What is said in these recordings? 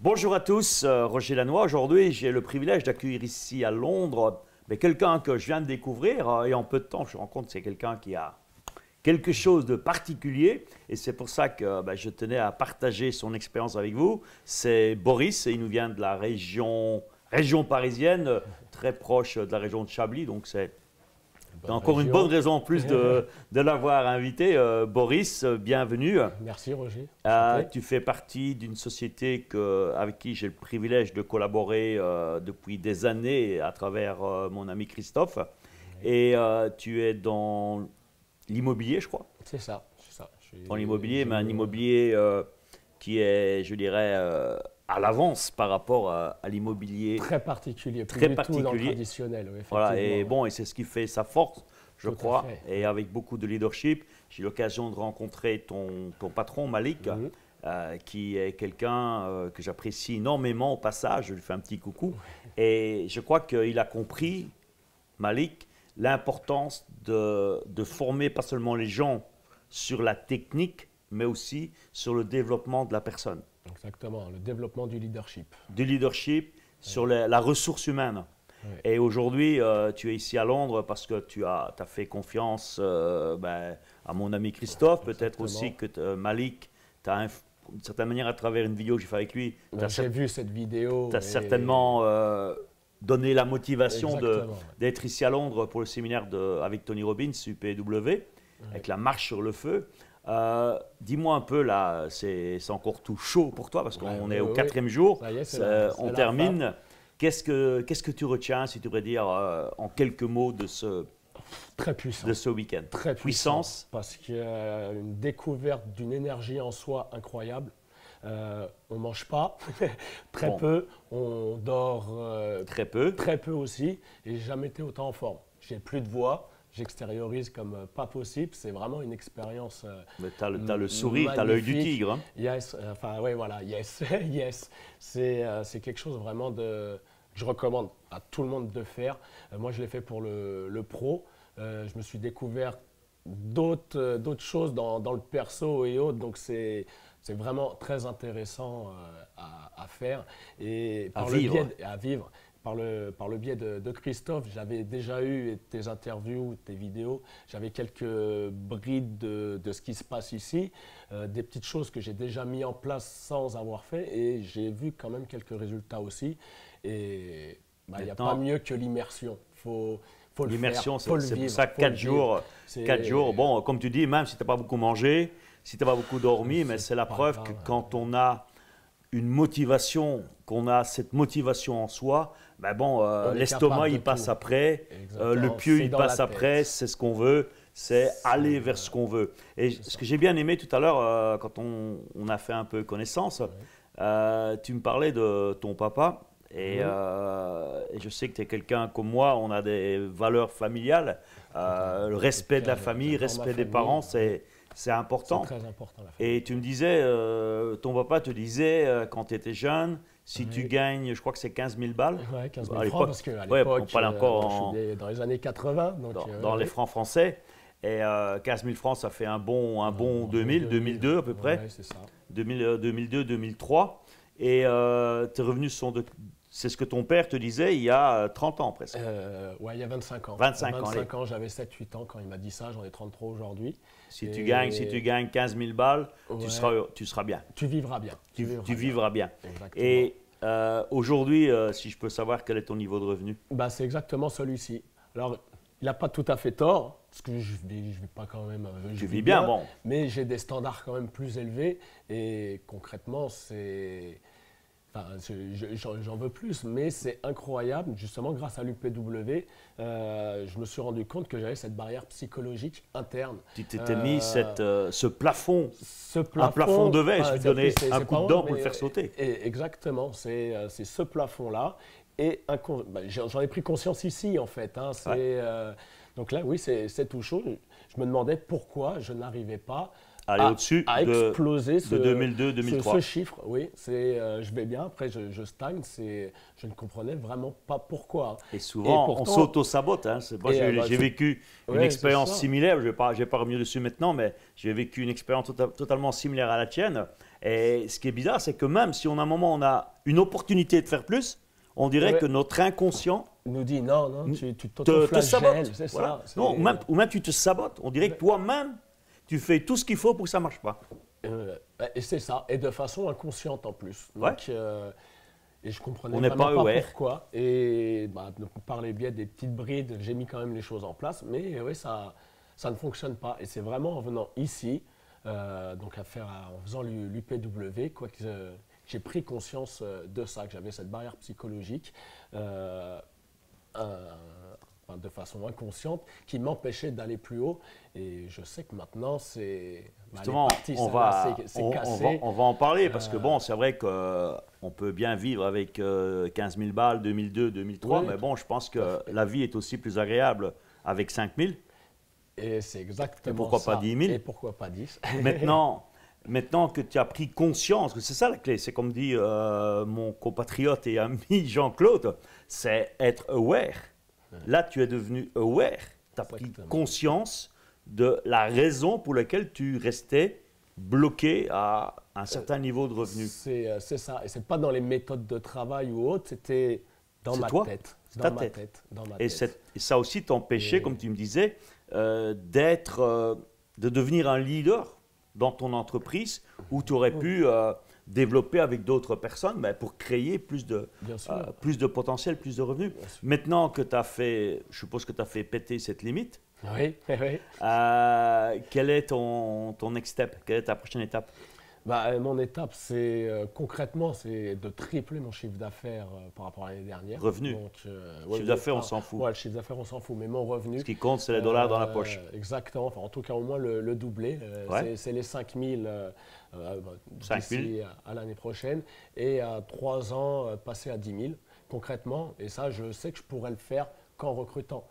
Bonjour à tous, Roger Lannoy. Aujourd'hui, j'ai le privilège d'accueillir ici à Londres quelqu'un que je viens de découvrir et en peu de temps, je me rends compte que c'est quelqu'un qui a quelque chose de particulier et c'est pour ça que je tenais à partager son expérience avec vous. C'est Boris et il nous vient de la région parisienne, très proche de la région de Chablis, donc c'est encore une bonne raison en plus de l'avoir invité. Boris, bienvenue. Merci Roger. Tu fais partie d'une société avec qui j'ai le privilège de collaborer depuis des années à travers mon ami Christophe. Oui. Et tu es dans l'immobilier, je crois. C'est ça. Dans l'immobilier, mais un immobilier qui est, je dirais, à l'avance par rapport à l'immobilier. Très particulier, très particulier. Tout dans le traditionnel. Oui, voilà, et c'est ce qui fait sa force, je crois. Et avec beaucoup de leadership, j'ai eu l'occasion de rencontrer ton patron, Malik, qui est quelqu'un que j'apprécie énormément au passage. Je lui fais un petit coucou. Et je crois qu'il a compris, Malik, l'importance de former pas seulement les gens sur la technique, mais aussi sur le développement de la personne. Exactement, le développement du leadership. Du leadership, sur la ressource humaine. Oui. Et aujourd'hui, tu es ici à Londres parce que tu as fait confiance à mon ami Christophe, peut-être aussi que Malik, tu as d'une certaine manière, à travers une vidéo que j'ai fait avec lui, j'ai vu cette vidéo. Tu as certainement donné la motivation d'être ici à Londres pour le séminaire avec Tony Robbins, UPW, avec la marche sur le feu. Dis-moi un peu, là, c'est encore tout chaud pour toi parce qu'on est au 4e jour, on termine. Qu'est-ce que tu retiens, si tu pourrais dire en quelques mots de ce week-end? Très puissance. Parce qu'il y a une découverte d'une énergie en soi incroyable. On ne mange pas, très peu, on dort très peu aussi, et j'ai jamais été autant en forme. J'ai plus de voix. J'extériorise comme pas possible. C'est vraiment une expérience. Mais tu as le sourire, tu as l'œil du tigre. Hein. Yes, enfin, oui, voilà, yes, yes. C'est quelque chose vraiment que je recommande à tout le monde de faire. Moi, je l'ai fait pour le pro. Je me suis découvert d'autres choses dans le perso et autres. Donc, c'est vraiment très intéressant à faire. Et à vivre. À vivre. Par le biais de Christophe, j'avais déjà eu tes interviews, tes vidéos, j'avais quelques brides de ce qui se passe ici, des petites choses que j'ai déjà mis en place sans avoir fait et j'ai vu quand même quelques résultats aussi. Et il n'y a pas mieux que l'immersion. L'immersion, c'est pour ça 4 jours. 4 jours, bon, comme tu dis, même si tu n'as pas beaucoup mangé, si tu n'as pas beaucoup dormi, mais c'est la preuve que quand on a une motivation, qu'on a cette motivation en soi, l'estomac il passe après, le pieu il passe après, c'est ce qu'on veut, c'est aller vers ce qu'on veut. Et ce que j'ai bien aimé tout à l'heure, quand on a fait un peu connaissance, tu me parlais de ton papa, et je sais que tu es quelqu'un comme moi, on a des valeurs familiales, le respect de la famille, le respect des parents, c'est important. C'est très important. Et tu me disais, ton papa te disait quand tu étais jeune, si tu gagnes, je crois que c'est 15 000 balles. Oui, 15 000 francs, parce qu'à l'époque, encore je suis dans les années 80. Donc, dans les francs français. Et 15 000 francs, ça fait un bon 2002 à peu près. Oui, c'est ça. 2002, 2003. Et tes revenus sont c'est ce que ton père te disait il y a 30 ans presque. Oui, il y a 25 ans. 25 ans, j'avais 7-8 ans quand il m'a dit ça, j'en ai 33 aujourd'hui. Si tu gagnes 15 000 balles, tu seras bien. Tu vivras bien. Tu vivras bien. Exactement. Et aujourd'hui, si je peux savoir quel est ton niveau de revenu? C'est exactement celui-ci. Alors, il n'a pas tout à fait tort, parce que je ne vis pas quand même. Tu vis bien, bon. Mais j'ai des standards quand même plus élevés. Et concrètement, c'est. Enfin, j'en veux plus, mais c'est incroyable. Justement, grâce à l'UPW, je me suis rendu compte que j'avais cette barrière psychologique interne. Tu t'étais mis ce plafond, un plafond de verre, je lui donnais un coup de dent pour le faire sauter. Exactement, c'est ce plafond-là. Et j'en ai pris conscience ici, en fait. Hein, donc là, oui, c'est tout chaud. Je me demandais pourquoi je n'arrivais pas aller au-dessus exploser de 2002-2003. Ce chiffre, oui, je vais bien, après je stagne, je ne comprenais vraiment pas pourquoi. Et souvent, on s'auto-sabote. Hein. Moi, j'ai vécu une expérience similaire, je ne vais pas revenir dessus maintenant, mais j'ai vécu une expérience totalement similaire à la tienne. Et ce qui est bizarre, c'est que même si on a un moment, on a une opportunité de faire plus, on dirait que notre inconscient nous dit non, tu te sabote. C'est voilà. ça. Non, ou même tu te sabotes. On dirait que toi-même, tu fais tout ce qu'il faut pour que ça ne marche pas. Et c'est ça, et de façon inconsciente en plus. Donc, et je comprenais vraiment pas pourquoi. Et par les biais des petites brides, j'ai mis quand même les choses en place, mais oui, ça ne fonctionne pas. Et c'est vraiment en venant ici, donc en faisant l'UPW, quoi que j'ai pris conscience de ça, que j'avais cette barrière psychologique. De façon inconsciente, qui m'empêchait d'aller plus haut. Et je sais que maintenant, c'est justement, on va en parler, parce que bon, c'est vrai qu'on peut bien vivre avec 15 000 balles, 2002, 2003, oui, mais bon, je pense que la vie est aussi plus agréable avec 5 000. Et c'est exactement et pourquoi ça. Pas 10 000. Et pourquoi pas 10. Maintenant que tu as pris conscience, que c'est ça la clé, c'est comme dit mon compatriote et ami Jean-Claude, c'est être aware. Là, tu es devenu aware, tu as pris conscience de la raison pour laquelle tu restais bloqué à un certain niveau de revenu. C'est ça, et ce n'est pas dans les méthodes de travail ou autre, c'était dans ma tête. Dans ma tête. Et ça aussi t'empêchait, comme tu me disais, de devenir un leader dans ton entreprise où tu aurais pu développer avec d'autres personnes pour créer plus de potentiel, plus de revenus. Maintenant que tu as fait, je suppose que tu as fait péter cette limite, oui. Quel est ton next step? Quelle est ta prochaine étape? Mon étape, c'est concrètement, c'est de tripler mon chiffre d'affaires par rapport à l'année dernière. Revenu. Chiffre d'affaires, on s'en fout. Ouais, le chiffre d'affaires, on s'en fout, mais mon revenu. Ce qui compte, c'est les dollars dans la poche. Exactement. Enfin, en tout cas, au moins le doubler. C'est les 5 000 d'ici à l'année prochaine. Et à 3 ans, passer à 10 000 concrètement. Et ça, je sais que je pourrais le faire qu'en recrutant.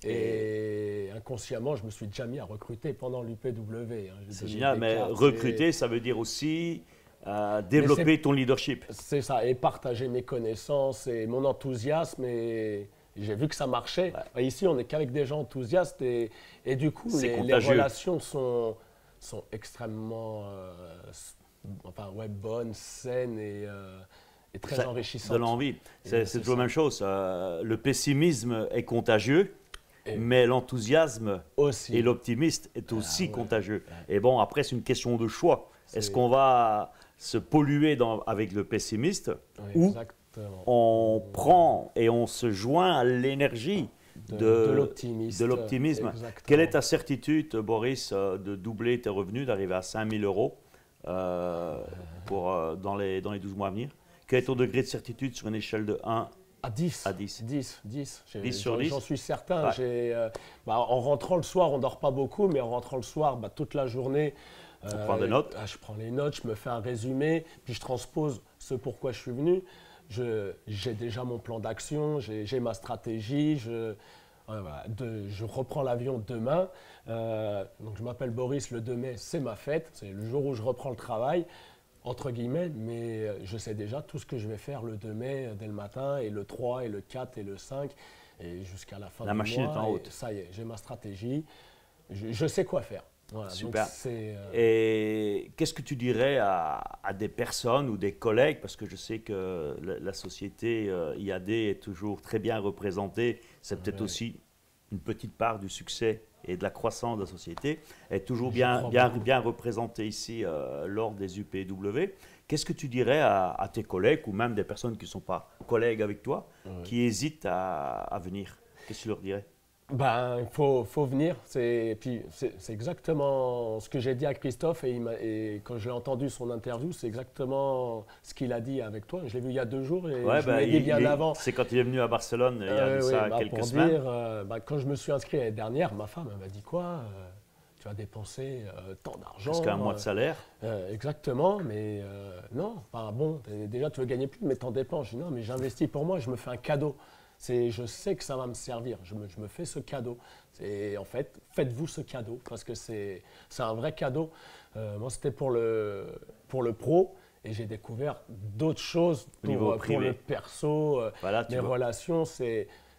Et inconsciemment, je me suis déjà mis à recruter pendant l'UPW. C'est génial, mais recruter, ça veut dire aussi développer ton leadership. C'est ça, et partager mes connaissances et mon enthousiasme. Et j'ai vu que ça marchait. Ici, on n'est qu'avec des gens enthousiastes et du coup, les relations sont extrêmement bonnes, saines et très enrichissantes. De l'envie. C'est toujours la même chose. Le pessimisme est contagieux. Mais l'enthousiasme et l'optimisme est aussi contagieux. Et bon, après, c'est une question de choix. Est-ce qu'on va se polluer avec le pessimiste ou on prend et on se joint à l'énergie de l'optimisme? Quelle est ta certitude, Boris, de doubler tes revenus, d'arriver à 5 000 euros dans les 12 mois à venir? Quel est ton degré de certitude sur une échelle de 1 à 10. 10 sur 10. J'en suis certain. En rentrant le soir, on ne dort pas beaucoup, mais en rentrant le soir, toute la journée, on prend des notes. Je prends les notes, je me fais un résumé, puis je transpose ce pourquoi je suis venu. J'ai déjà mon plan d'action, j'ai ma stratégie, je reprends l'avion demain. Donc je m'appelle Boris, le 2 mai, c'est ma fête, c'est le jour où je reprends le travail. Entre guillemets, mais je sais déjà tout ce que je vais faire le 2 mai dès le matin, et le 3, et le 4, et le 5, et jusqu'à la fin du mois. La machine est en route. Ça y est, j'ai ma stratégie, je sais quoi faire. Voilà, super. Et qu'est-ce que tu dirais à des personnes ou des collègues, parce que je sais que la société IAD est toujours très bien représentée, c'est peut-être aussi une petite part du succès et de la croissance de la société, est toujours bien représentée ici lors des UPW. Qu'est-ce que tu dirais à tes collègues ou même des personnes qui ne sont pas collègues avec toi, qui hésitent à venir? Qu'est-ce que tu leur dirais? Il faut venir. C'est exactement ce que j'ai dit à Christophe et quand je l'ai entendu son interview, c'est exactement ce qu'il a dit avec toi. Je l'ai vu il y a 2 jours et je l'ai dit bien avant. C'est quand il est venu à Barcelone il y a quelques semaines. Quand je me suis inscrit l'année dernière, ma femme m'a dit quoi tu vas dépenser tant d'argent. Jusqu'à un mois de salaire. Exactement, mais non. Déjà tu veux gagner plus, mais t'en dépenses. Je dis non, mais j'investis pour moi, je me fais un cadeau. Je sais que ça va me servir, je me fais ce cadeau. En fait, faites-vous ce cadeau parce que c'est un vrai cadeau. Moi, c'était pour le pro et j'ai découvert d'autres choses pour le perso. Voilà, mes relations,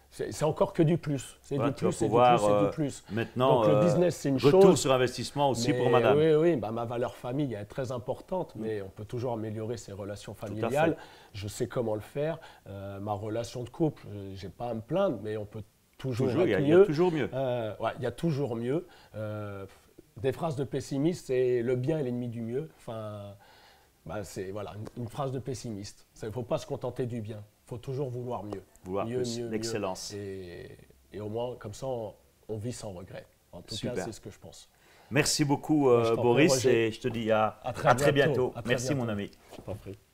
c'est encore que du plus. C'est du plus, c'est du plus, c'est du plus. Maintenant, donc le business, c'est une chose. Retour sur investissement aussi pour madame. Oui, ma valeur famille est très importante, mais on peut toujours améliorer ses relations familiales. Je sais comment le faire. Ma relation de couple, je n'ai pas à me plaindre, mais on peut toujours être mieux. Il y a toujours mieux. Il y a toujours mieux. Des phrases de pessimiste, c'est le bien est l'ennemi du mieux. Enfin, c'est une phrase de pessimiste. Il ne faut pas se contenter du bien. Il faut toujours vouloir mieux. Vouloir plus, l'excellence. Et au moins, comme ça, on vit sans regret. En tout cas, c'est ce que je pense. Merci beaucoup, Boris, et je te dis à très bientôt. Merci, mon ami. Je t'en prie.